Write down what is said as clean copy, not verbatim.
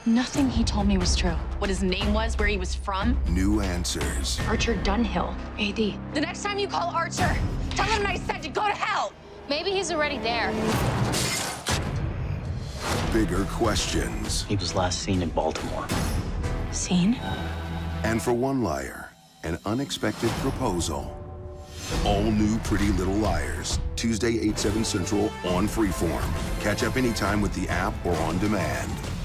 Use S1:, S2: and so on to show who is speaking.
S1: Nothing he told me was true. What his name was, where he was from.
S2: New answers.
S1: Archer Dunhill, AD.
S3: The next time you call Archer, tell him I said to go to hell.
S4: Maybe he's already there.
S2: Bigger questions.
S5: He was last seen in Baltimore.
S1: Seen?
S2: And for one liar, an unexpected proposal. All new Pretty Little Liars. Tuesday, 8/7 Central on Freeform. Catch up anytime with the app or on demand.